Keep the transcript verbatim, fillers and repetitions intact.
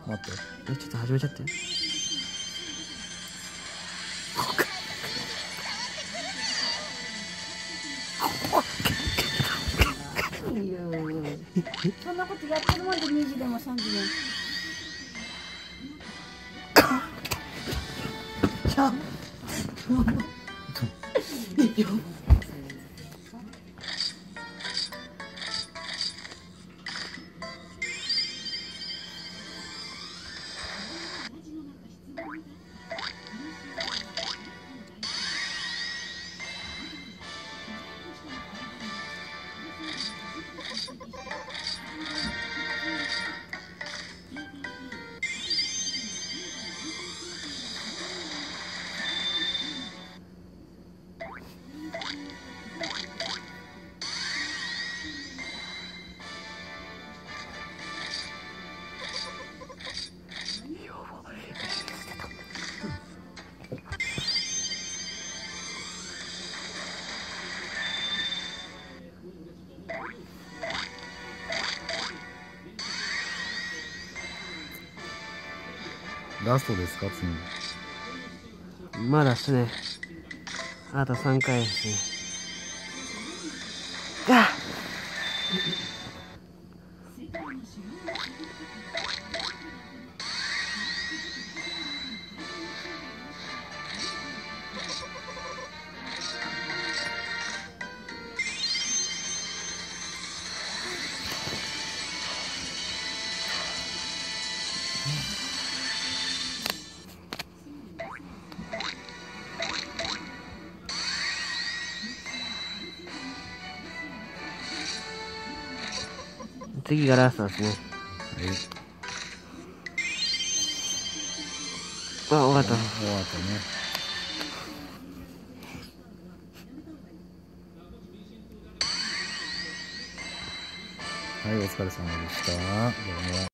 待って。 え、ちょっと始めちゃって。 そんなことやってるもんでにじでもさんじでも。 いや。 ラストですか、次。 まだっすね。あとさんかいですね。あっ次がラストですね。 はい。 あ、終わった。 終わったね。はい、お疲れ様でした。どうも。